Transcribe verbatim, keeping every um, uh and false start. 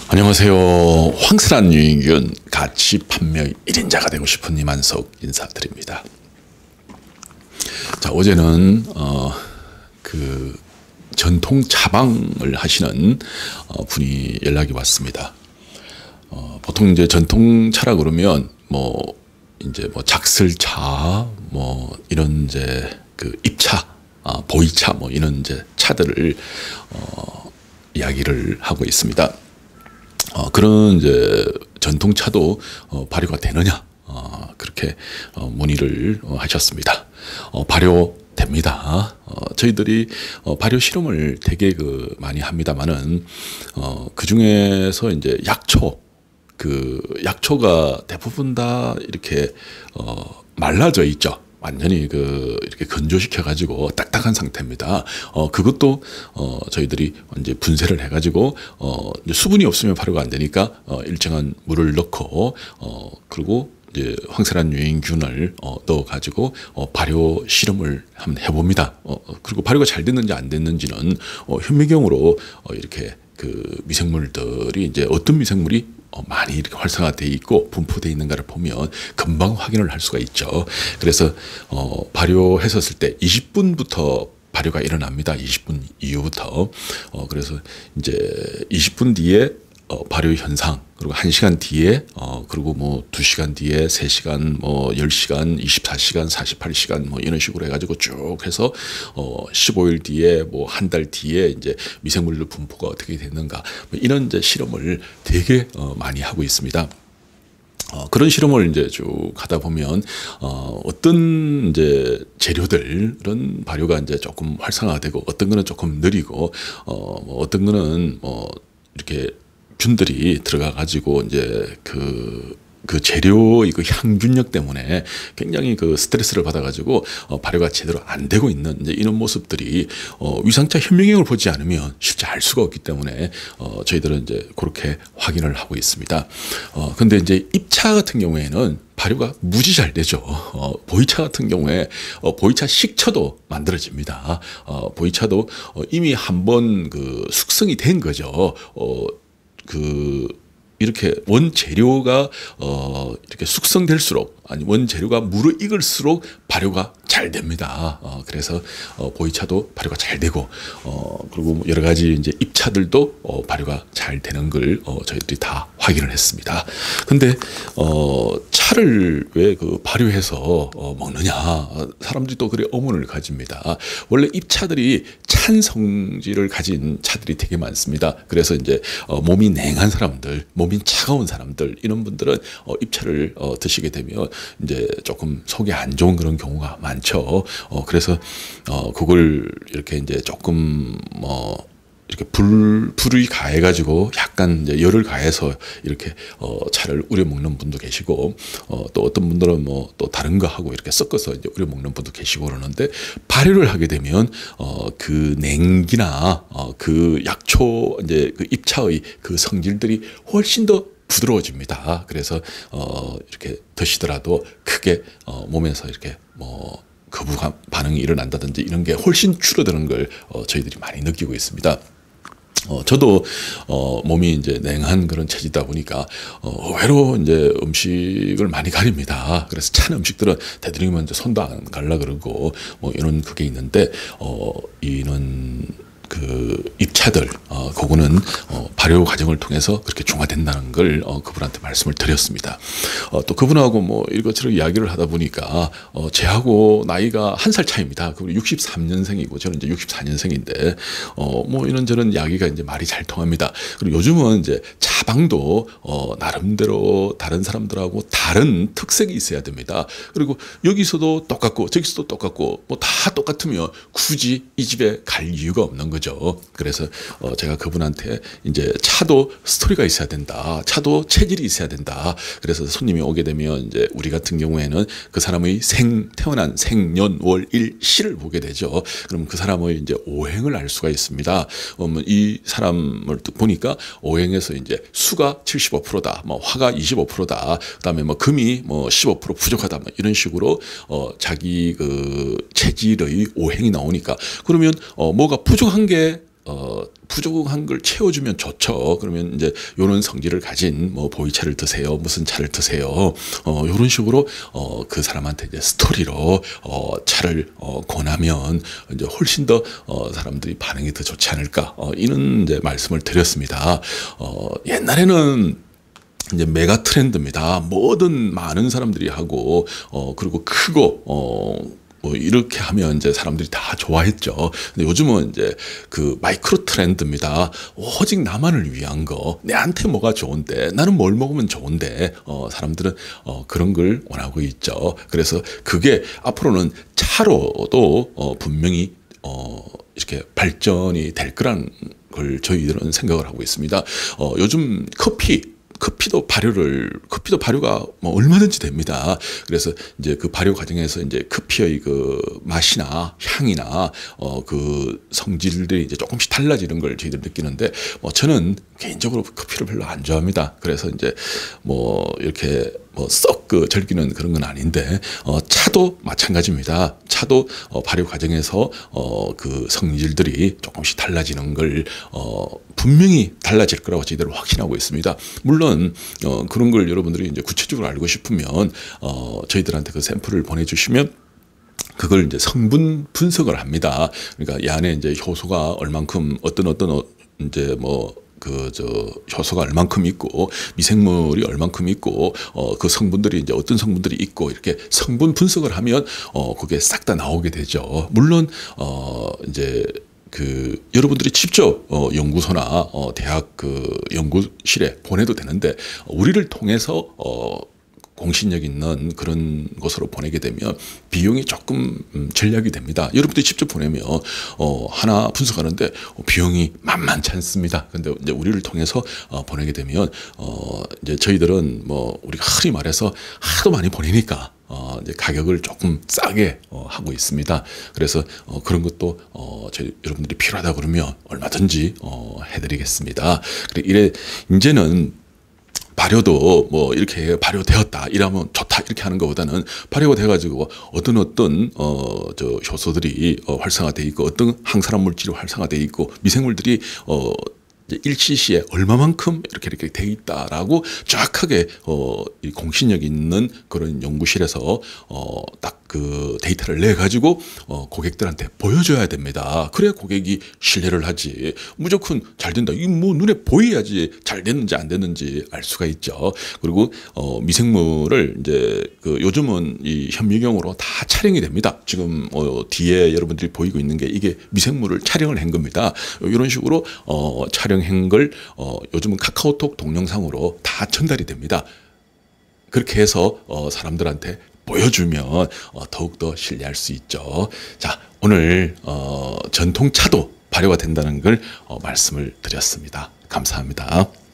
안녕하세요. 황슬한 유인균 가치 판매 일 인자가 되고 싶은 이만석 인사드립니다. 자, 어제는 어, 그 전통 차방을 하시는 어, 분이 연락이 왔습니다. 어, 보통 이제 전통차라 그러면 뭐 이제 뭐 작슬차 뭐 이런 이제 그 입차, 아, 보이차 뭐 이런 이제 차들을 어, 이야기를 하고 있습니다. 어, 그런 이제 전통차도 어, 발효가 되느냐, 어, 그렇게 어, 문의를 어, 하셨습니다. 어, 발효됩니다. 어, 저희들이 어, 발효 실험을 되게 그 많이 합니다만은 어, 그 중에서 이제 약초, 그 약초가 대부분 다 이렇게 어, 말라져 있죠. 완전히 그 이렇게 건조시켜 가지고 딱딱한 상태입니다. 어 그것도 어 저희들이 이제 분쇄를 해 가지고 어 수분이 없으면 발효가 안 되니까 어 일정한 물을 넣고 어 그리고 이제 황슬한 유인균을 어 넣어 가지고 어 발효 실험을 한번 해 봅니다. 어 그리고 발효가 잘 됐는지 안 됐는지는 어 현미경으로 어 이렇게 그 미생물들이 이제 어떤 미생물이 어, 많이 이렇게 활성화되어 있고 분포되어 있는가를 보면 금방 확인을 할 수가 있죠. 그래서 어, 발효했었을 때 이십 분부터 발효가 일어납니다. 이십 분 이후부터. 어, 그래서 이제 이십 분 뒤에 어, 발효 현상, 그리고 한 시간 뒤에, 어, 그리고 뭐 두 시간 뒤에, 세 시간, 뭐 열 시간, 이십사 시간, 사십팔 시간, 뭐 이런 식으로 해가지고 쭉 해서, 어, 십오 일 뒤에, 뭐 한 달 뒤에 이제 미생물들 분포가 어떻게 됐는가, 뭐 이런 이제 실험을 되게 어, 많이 하고 있습니다. 어, 그런 실험을 이제 쭉 하다 보면, 어, 어떤 이제 재료들은 발효가 이제 조금 활성화되고, 어떤 거는 조금 느리고, 어, 뭐 어떤 거는 뭐 이렇게 균들이 들어가 가지고 이제 그, 그 재료의 그 향균력 때문에 굉장히 그 스트레스를 받아 가지고 어, 발효가 제대로 안 되고 있는 이제 이런 모습들이 어, 위상차 현미경을 보지 않으면 실제 알 수가 없기 때문에 어, 저희들은 이제 그렇게 확인을 하고 있습니다. 어, 근데 이제 입차 같은 경우에는 발효가 무지 잘 되죠. 어, 보이차 같은 경우에 어, 보이차 식초도 만들어집니다. 어, 보이차도 어, 이미 한번 그 숙성이 된 거죠. 어, 그 이렇게 원재료가 어 이렇게 숙성될수록, 아니 원재료가 물을 익을수록 발효가 잘 됩니다. 어 그래서 어 보이차도 발효가 잘 되고, 어 그리고 여러 가지 이제 입차들도 어 발효가 잘 되는 걸 어 저희들이 다 확인을 했습니다. 근데 어 차를 왜 그 발효해서 어 먹느냐, 사람들이 또 그래 의문을 가집니다. 원래 입차들이 찬 성질을 가진 차들이 되게 많습니다. 그래서 이제 어 몸이 냉한 사람들, 몸이 차가운 사람들, 이런 분들은 어 입차를 어 드시게 되면 이제 조금 속이 안 좋은 그런 경우가 많죠. 어 그래서 어 그걸 이렇게 이제 조금 뭐 이렇게 불, 불이 가해가지고 약간 이제 열을 가해서 이렇게 어, 차를 우려 먹는 분도 계시고, 어, 또 어떤 분들은 뭐 또 다른 거 하고 이렇게 섞어서 이제 우려 먹는 분도 계시고 그러는데, 발효를 하게 되면 어, 그 냉기나 어, 그 약초 이제 그 입차의 그 성질들이 훨씬 더 부드러워집니다. 그래서 어, 이렇게 드시더라도 크게 어, 몸에서 이렇게 뭐 거부 반응이 일어난다든지 이런 게 훨씬 줄어드는 걸 어, 저희들이 많이 느끼고 있습니다. 어, 저도, 어, 몸이 이제 냉한 그런 체질이다 보니까, 어, 의외로 이제 음식을 많이 가립니다. 그래서 찬 음식들은 대드리면 이제 손도 안 갈라 그러고, 뭐 이런 그게 있는데, 어, 이는 그 입차들, 어, 그거는 어, 발효 과정을 통해서 그렇게 중화된다는 걸 어, 그분한테 말씀을 드렸습니다. 어, 또 그분하고 뭐 이것저것 이야기를 하다 보니까 어, 제하고 나이가 한 살 차이입니다. 그분 육십삼 년생이고 저는 이제 육십사 년생인데 어, 뭐 이런저런 이야기가 이제 말이 잘 통합니다. 그리고 요즘은 이제 차방도 어, 나름대로 다른 사람들하고 다른 특색이 있어야 됩니다. 그리고 여기서도 똑같고 저기서도 똑같고 뭐 다 똑같으면 굳이 이 집에 갈 이유가 없는 거죠. 거죠. 그래서 어 제가 그분한테 이제 차도 스토리가 있어야 된다. 차도 체질이 있어야 된다. 그래서 손님이 오게 되면 이제 우리 같은 경우에는 그 사람의 생 태어난 생년 월 일 시를 보게 되죠. 그럼 그 사람의 이제 오행을 알 수가 있습니다. 어, 이 사람을 보니까 오행에서 이제 수가 칠십오 퍼센트다. 뭐 화가 이십오 퍼센트다. 그다음에 뭐 금이 뭐 십오 퍼센트 부족하다. 뭐 이런 식으로 어 자기 그 체질의 오행이 나오니까 그러면 어 뭐가 부족한 게 어, 부족한 걸 채워주면 좋죠. 그러면 이제 요런 성질을 가진 뭐 보이차를 드세요, 무슨 차를 드세요, 어, 요런 식으로 어, 그 사람한테 이제 스토리로 어, 차를 어, 권하면 이제 훨씬 더 어, 사람들이 반응이 더 좋지 않을까, 어, 이런 이제 말씀을 드렸습니다. 어, 옛날에는 이제 메가 트렌드입니다. 뭐든 많은 사람들이 하고 어, 그리고 크고 어. 뭐 이렇게 하면 이제 사람들이 다 좋아했죠. 근데 요즘은 이제 그 마이크로 트렌드입니다. 오직 나만을 위한 거, 내한테 뭐가 좋은데, 나는 뭘 먹으면 좋은데, 어, 사람들은 어, 그런 걸 원하고 있죠. 그래서 그게 앞으로는 차로도 어, 분명히 어, 이렇게 발전이 될 거라는 걸 저희들은 생각을 하고 있습니다. 어, 요즘 커피 커피도 발효를 커피도 발효가 뭐 얼마든지 됩니다. 그래서 이제 그 발효 과정에서 이제 커피의 그 맛이나 향이나 어 그 성질들이 이제 조금씩 달라지는 걸 저희들 느끼는데, 뭐 저는 개인적으로 커피를 별로 안 좋아합니다. 그래서 이제 뭐 이렇게 뭐 썩 그 즐기는 그런 건 아닌데, 어 차도 마찬가지입니다. 차도 어 발효 과정에서 어 그 성질들이 조금씩 달라지는 걸 어 분명히 달라질 거라고 저희들은 확신하고 있습니다. 물론 어 그런 걸 여러분들이 이제 구체적으로 알고 싶으면 어 저희들한테 그 샘플을 보내주시면 그걸 이제 성분 분석을 합니다. 그러니까 이 안에 이제 효소가 얼만큼 어떤 어떤 어 이제 뭐 그 저 효소가 얼만큼 있고 미생물이 얼만큼 있고 어 그 성분들이 이제 어떤 성분들이 있고, 이렇게 성분 분석을 하면 어 그게 싹 다 나오게 되죠. 물론 어 이제 그 여러분들이 직접 어 연구소나 어 대학 그 연구실에 보내도 되는데, 우리를 통해서 어 공신력 있는 그런 곳으로 보내게 되면 비용이 조금 절약이 됩니다. 여러분들이 직접 보내면 어 하나 분석하는데 비용이 만만치 않습니다. 근데 이제 우리를 통해서 어 보내게 되면 어 이제 저희들은 뭐 우리가 흔히 말해서 하도 많이 보내니까 어 이제 가격을 조금 싸게 어 하고 있습니다. 그래서 어 그런 것도 어 저희 여러분들이 필요하다 그러면 얼마든지 어 해드리겠습니다. 그래 이래 이제는 발효도 뭐 이렇게 발효되었다 이러면 좋다 이렇게 하는 것보다는, 발효가 돼가지고 어떤 어떤 어 저 효소들이 어 활성화돼 있고 어떤 항산화 물질이 활성화돼 있고 미생물들이 어 일 씨씨에 얼마만큼 이렇게 이렇게 돼 있다라고 정확하게 어 이 공신력 있는 그런 연구실에서 어 딱 그 데이터를 내 가지고 어 고객들한테 보여줘야 됩니다. 그래야 고객이 신뢰를 하지. 무조건 잘 된다, 이 뭐 눈에 보여야지 잘 됐는지 안 됐는지 알 수가 있죠. 그리고 어 미생물을 이제 그 요즘은 이 현미경으로 다 촬영이 됩니다. 지금 어 뒤에 여러분들이 보이고 있는 게 이게 미생물을 촬영을 한 겁니다. 이런 식으로 어 촬영한 걸 어 요즘은 카카오톡 동영상으로 다 전달이 됩니다. 그렇게 해서 어 사람들한테 보여주면 어 더욱더 신뢰할 수 있죠. 자, 오늘 어 전통차도 발효가 된다는 걸 어 말씀을 드렸습니다. 감사합니다.